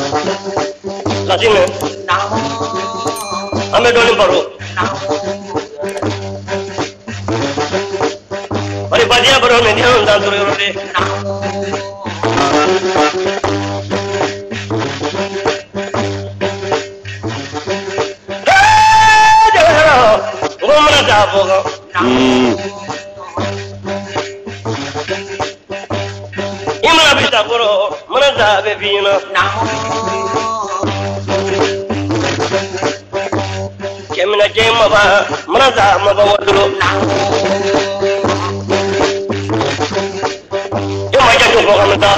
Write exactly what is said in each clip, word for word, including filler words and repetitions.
Latine. Ame doni baro. Bari badia baro ne dia undan turu yorode. Gomra da boga. Imana bita boro, mana da bebina. Kemina jema ba, mana da maba wadro. Yoma ja jo boga mata.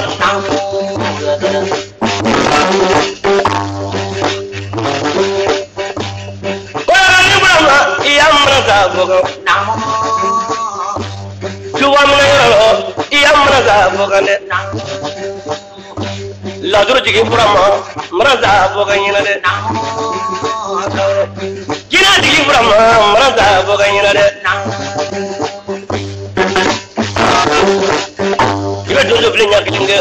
Ladru jigi purama maraza boganyina de jina jigi purama maraza boganyina de jibe dozo blinya kinge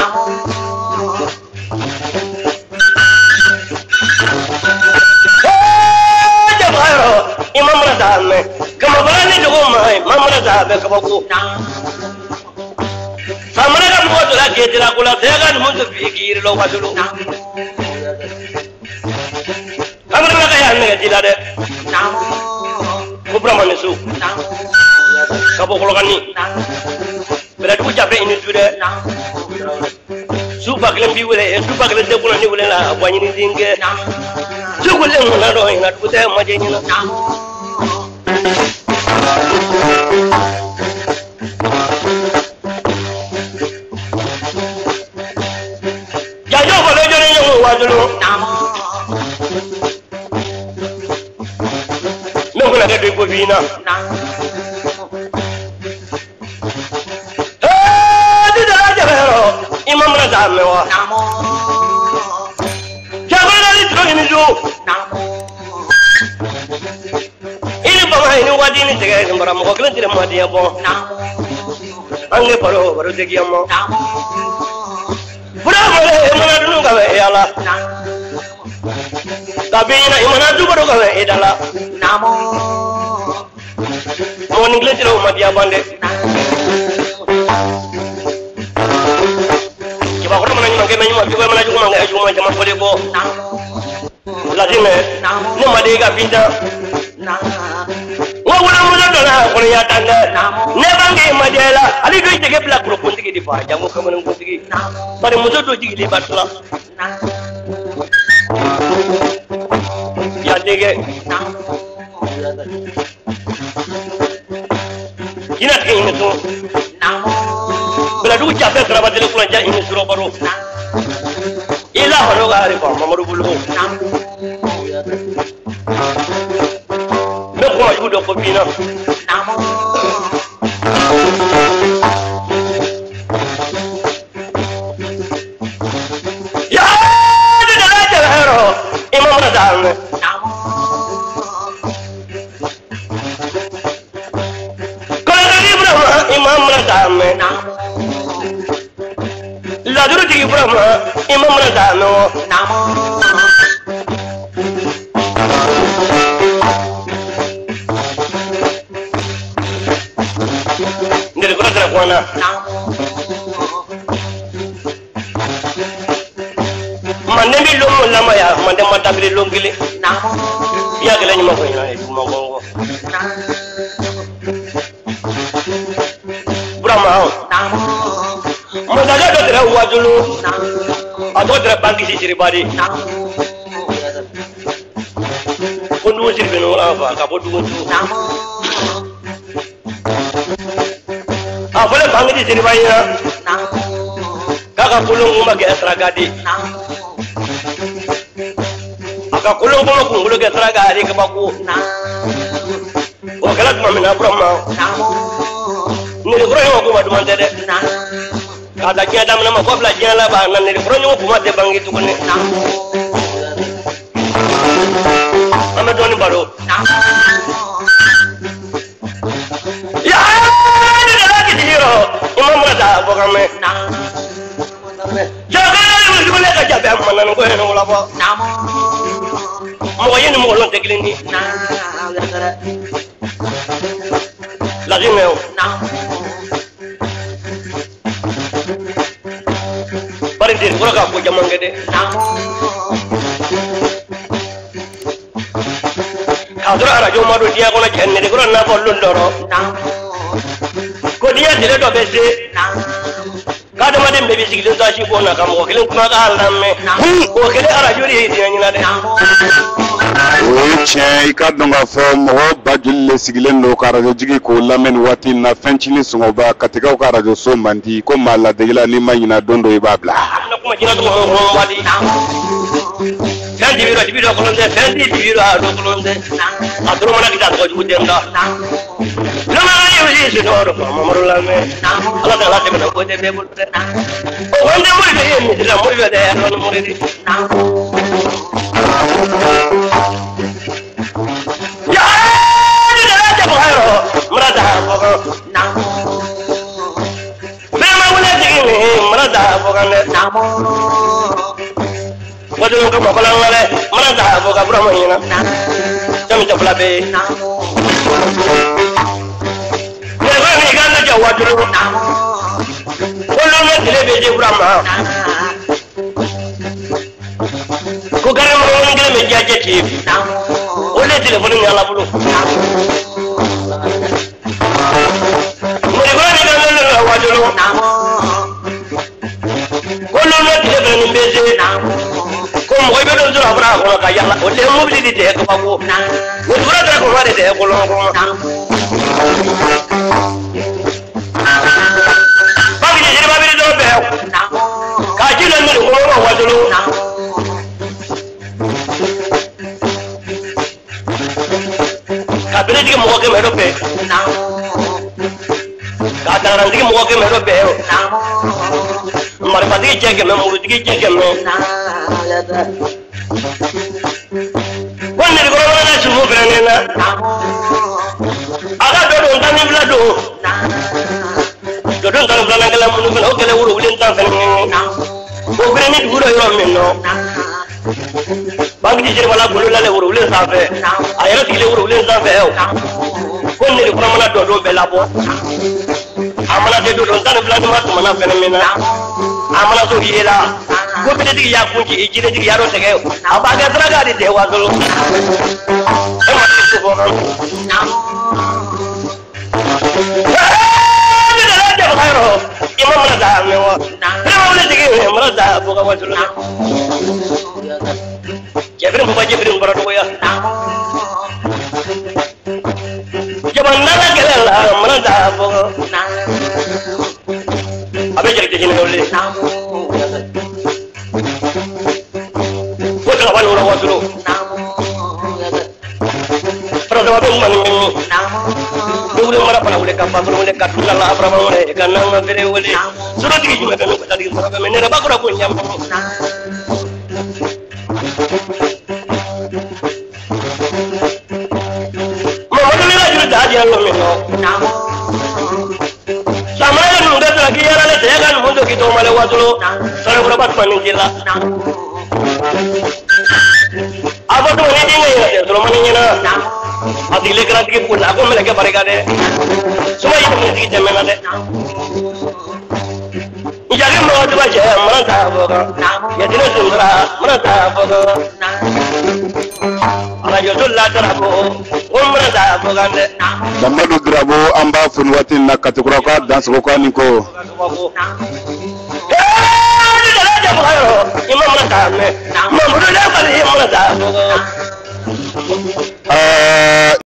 jabaro imam maraza me kama balani jogo mai mamaraza be kabaku samana ka mo dora ke tira kula tega mo to fikir lo wadulu amana ka ya ne jila de ko brahmane su ka bo ko gani bela du jabe ini jude su baglem bi wele su baglem de ko ni wele la wani ni dinge su ko le mo na do ina du te ma je ni na Nunggu ko bina. Eh, di dalam jabero, imam Razam mewa. Jabero di terus ini ju. Ini bapa ini wadi ini segera sembara muka kalian tidak mau dia boh. Angge baru baru segi amo. Berapa le mana dulu kawe yala. Tapi ina imana tu baru kawe edala. Namo. Mau English lo mati abande. Coba kalau mana ni mangke mana juga mana juga mangke juga macam apa deko. Lazim eh. Ni made ka pinta. Wa wala mo na dola ko ya tanda. Ne bange madela. Ali do tege plak pro punti ki di fa. Jamu kaman punti ki. Bare mo do jigi di batla. Ya dege. Ina ke ini tu. Bela du jabe kerabat le kulan ja ini suro baru. Ila hono gari pa mamaru bulu. Me ko ayu do ko bina. Ya de la jala hero. Imam Razam. Imam Razam Ladru jigi Brahma Imam Razam Namo Ndiri kura kura kuana Mande mi lomo lama ya Mande mata bili longili Ya kila nyuma kwenye Kumangongo Brahma Mudaga do tere wajulu ado tere bangi si siribari kondu sirbeno ava ka bodu kondu afale bangi si siribari na kaka kulung umma ke asragadi aka kulung umma kungulu ke asragadi ke baku wakalat mamina Brahma ni bro yo ko madu mande de kada ki adam na ma ko bla jala ba nan ni bro yo ko made bangi tu ko ne ama doni baro ya ni la ki diro imam Razam bo kame jaga ni ko le ka jabe am nan ko hen wala ba mo yen mo lon teglini la rimeo parenti ko ka ko jamangede adura arajo madu dia ko na jenne de ko na ko londoro ko dia dire do bese kada madem be bisigil do shi ko na kam ko kelen kuma ka alamme ko kelen arajo ri dia nyina de o che ka donga fo mo bajille sigilen no ka radio jigi ko lamen wati na fenchini sungo ba katika ka radio so mandi ko mala de la ni mayina dondo e babla na kuma jina to mo wadi kandi biro biro ko londe kandi biro a do ko londe adro mana kita ko judem da no ma yo ji so do ko mo la me ala da la te ko de be bul o wonde mo de ni la mo be de no mo de ya ni la te ko hayo mrada ko na me ma wala de ni mrada ko kan namo waduh kamu kalau ngale mana dah buka berapa ini nak? Jam jam berapa? Mereka ni kan ada waduh. Kalau nak dia beli berapa? Kau kan orang ni meja jadi. Oleh telefon ni ala bulu. Mereka ni kan ada waduh. Kalau nak dia beli meja. Como hoy veo dentro habrá con la calle, o le movilidad que pago. O dura de con vale de con lo con. Papi de lleva bien do veo. Calle le no con lo guadalo. Capire di mo que me do pe. Cada ran di mo que me do pe. Marpati che che me mo di che che me. Quando il corona si muove nella aga do don tan bla do do don tan bla ngala mu no kele wuro wulin tan fen ko bere ni wuro yo men no bang di jere wala bulu la le wuro wulin sa fe ayero ti le wuro wulin sa fe ko ni il corona do do be la bo amala de do don tan bla do ma to mana fen men amala so hira ko be di ya kunji ijire di yaro tege abaga traga di dewa dulu e ma ti ko no ni da da ba ro imam na da me wa ne ma le dige me ma da bo ga wa dulu jebrin bu ba jebrin bara do ya jaban na la gele la ma da bo abe jere ti ni le Wala wala wala Pero dapat umman dulu mara pala ule kappa ule katula la brava ule kanna ma bere ule surat ki juma kan tadi mara ka menera ba ko ko nyam mo wala la jura da dia lo meno samaya nu da lagi yara le te kan mo do ki to male watulo sare ko bat manin jilla apa tuh ini dia ya terus maninya na hati lekar hati pun aku mereka mereka deh semua itu mesti kita mana deh jadi mau coba aja mana tahu kan ya jenis sundra mana tahu kan ala jodoh lah terapu um mana tahu kan deh Damadu Drabo amba funwatin na kategorika dan sokoko niko eh ini dah ada bukan imam mana tahu